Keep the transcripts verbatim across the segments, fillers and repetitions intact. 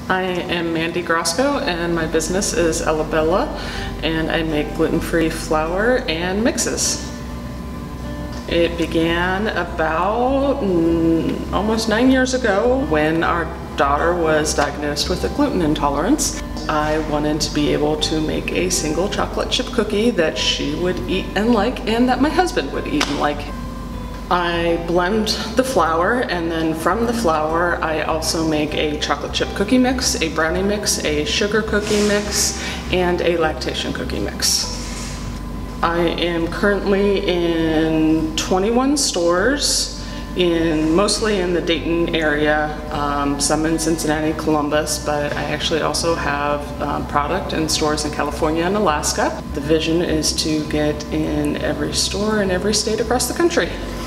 I am Mandy Groszko and my business is Ella Bella, and I make gluten-free flour and mixes. It began about mm, almost nine years ago when our daughter was diagnosed with a gluten intolerance. I wanted to be able to make a single chocolate chip cookie that she would eat and like, and that my husband would eat and like. I blend the flour, and then from the flour I also make a chocolate chip cookie mix, a brownie mix, a sugar cookie mix, and a lactation cookie mix. I am currently in twenty-one stores, in mostly in the Dayton area, um, some in Cincinnati, Columbus, but I actually also have um, product in stores in California and Alaska. The vision is to get in every store in every state across the country.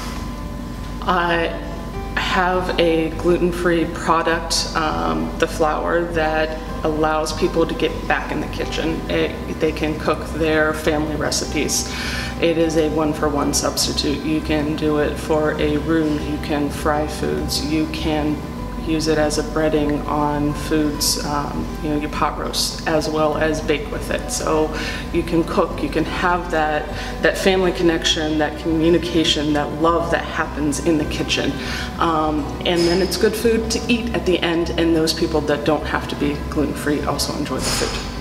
I have a gluten-free product, um, the flour, that allows people to get back in the kitchen. It, they can cook their family recipes. It is a one-for-one substitute. You can do it for a roux, you can fry foods, you can use it as a breading on foods, um, you know, your pot roast, as well as bake with it. So you can cook, you can have that, that family connection, that communication, that love that happens in the kitchen. Um, and then it's good food to eat at the end, and those people that don't have to be gluten-free also enjoy the food.